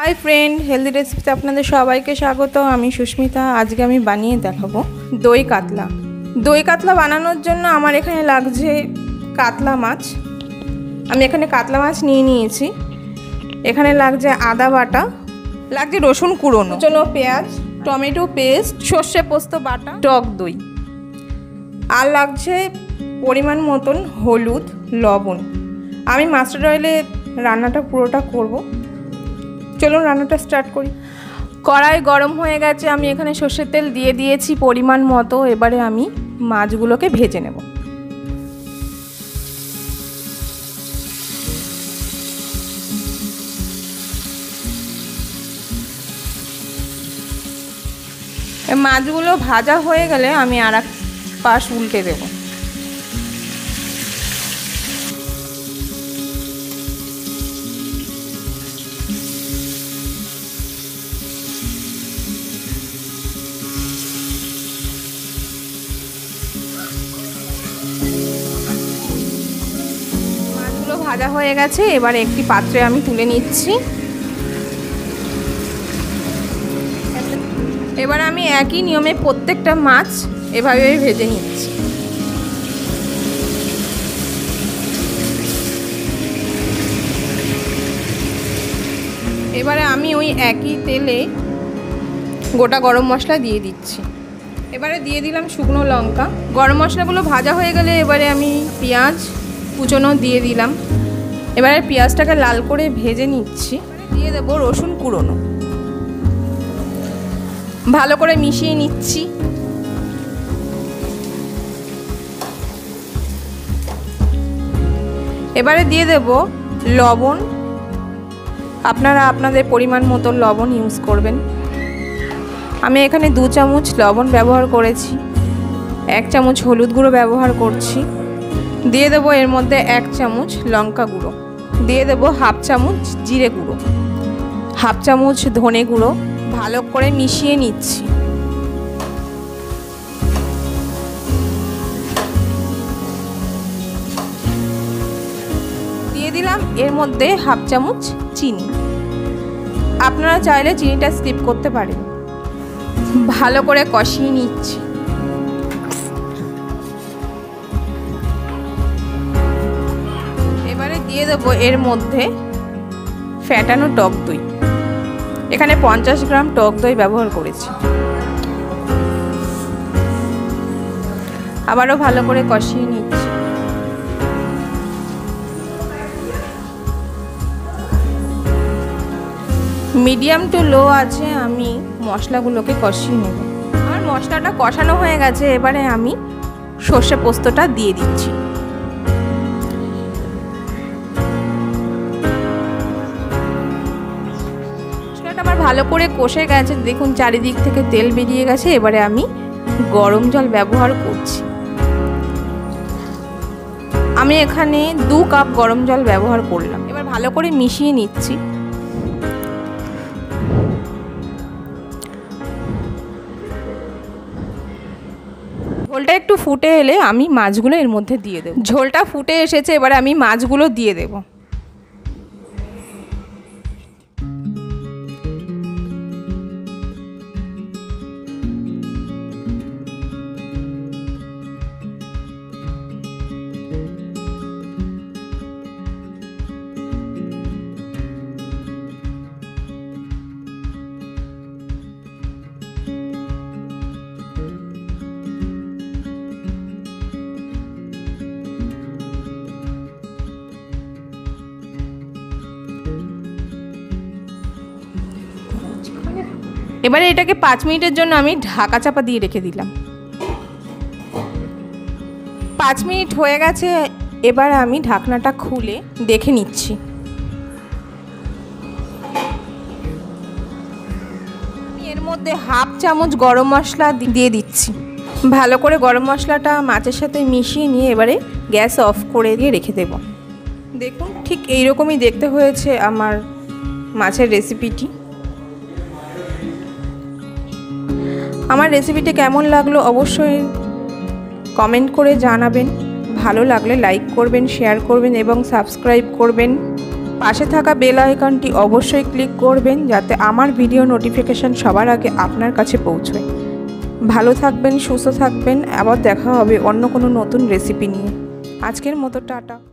Hi friend, healthy रेसिपिते आपनादेर सबाइके स्वागत। आमी सुष्मिता। आज के आमी बानिये देखाबो दई कातला। दई कातला बानानोर जोन्नो आमार एखाने लागछे कातला माछ। आमी एखाने कातला माछ निये नियेछि। एखाने लागछे आदा बाटा, लागछे रसुन कुड़ोनो, कुचोनो पेঁয়াজ, टमेटो पेस्ट, सर्षे पोस्त बाटा, टक दई आर लागछे परिमाण मतन हलुद, लवण। आमी मास्टार्ड अयेले रान्नाटा पुरोटा करब। चलो रान्नाटा स्टार्ट करी। कड़ाई गरम हो गेছে, আমি এখানে সরষের তেল দিয়ে দিয়েছি পরিমাণ মতো। এবারে আমি মাছগুলোকে ভেজে নেব। মাছগুলো ভাজা হয়ে গেলে আমি আরেক পাশ উল্টে দেব। ভাজা হয়ে গেছে, এবারে একটি পাত্রে আমি তুলে নিচ্ছি। এবার আমি একই নিয়মে প্রত্যেকটা মাছ এভাবে ভেজে নিচ্ছি। এবারে আমি ওই একই তেলে গোটা গরম মশলা দিয়ে দিচ্ছি। এবারে দিয়ে দিলাম শুকনো লঙ্কা। গরম মশলাগুলো ভাজা হয়ে গেলে এবারে আমি পেঁয়াজ কুচনো দিয়ে দিলাম। এবারে পেঁয়াজটাকে লাল করে ভেজে নিচ্ছি। দিয়ে দেব রসুন কুড়োনো, ভালো করে মিশিয়ে নিচ্ছি। এবারে দিয়ে দেব লবণ। আপনারা আপনাদের পরিমাণ মতো লবণ ইউজ করবেন। আমি এখানে 2 চামচ লবণ ব্যবহার করেছি, 1 চামচ হলুদ গুঁড়ো ব্যবহার করছি। দিয়ে দেবো এর মধ্যে 1 চামচ লঙ্কা গুঁড়ো, দিয়ে দেবো 1/2 চামচ জিরে গুঁড়ো, 1/2 চামচ ধনে গুঁড়ো। ভালো করে মিশিয়ে নিচ্ছি। দিয়ে দিলাম এর মধ্যে 1/2 চামচ চিনি। আপনারা চাইলে চিনিটা স্কিপ করতে পারেন। ভালো করে কষিয়ে নিচ্ছি। দিয়ে দেবো এর মধ্যে ফ্যাটানো টক দই। এখানে 50 গ্রাম টক দই ব্যবহার করেছি। আবারও ভালো করে কষিয়ে নিচ্ছি। মিডিয়াম টু লো আছে আমি মশলাগুলোকে কষিয়ে নেব। আর মশলাটা কষানো হয়ে গেছে, এবারে আমি সর্ষে পোস্তটা দিয়ে দিচ্ছি। আমার ভালো করে কষে গেছে, দেখুন চারিদিক থেকে তেল বেরিয়ে গেছে। এবারে আমি গরম জল ব্যবহার করছি। আমি এখানে 2 কাপ গরম জল ব্যবহার করলাম। এবার ভালো করে মিশিয়ে নিচ্ছি। ঝোলটা একটু ফুটে এলে আমি মাছগুলো এর মধ্যে দিয়ে দেব। ঝোলটা ফুটে এসেছে, এবারে আমি মাছগুলো দিয়ে দেব। এবারে এটাকে 5 মিনিটের জন্য আমি ঢাকা চাপা দিয়ে রেখে দিলাম। 5 মিনিট হয়ে গেছে, এবার আমি ঢাকনাটা খুলে দেখে নিচ্ছি। আমি এর মধ্যে 1/2 চামচ গরম মশলা দিয়ে দিচ্ছি। ভালো করে গরম মশলাটা মাছের সাথে মিশিয়ে নিয়ে এবারে গ্যাস অফ করে দিয়ে রেখে দেব। দেখুন ঠিক এইরকমই দেখতে হয়েছে আমার মাছের রেসিপিটি। আমার রেসিপিটা কেমন লাগলো অবশ্যই কমেন্ট করে জানাবেন। ভালো লাগলে লাইক করবেন, শেয়ার করবেন এবং সাবস্ক্রাইব করবেন। পাশে থাকা বেল আইকনটি অবশ্যই ক্লিক করবেন যাতে আমার ভিডিও নোটিফিকেশান সবার আগে আপনার কাছে পৌঁছয়। ভালো থাকবেন, সুস্থ থাকবেন। আবার দেখা হবে অন্য কোনো নতুন রেসিপি নিয়ে। আজকের মতো টাটা।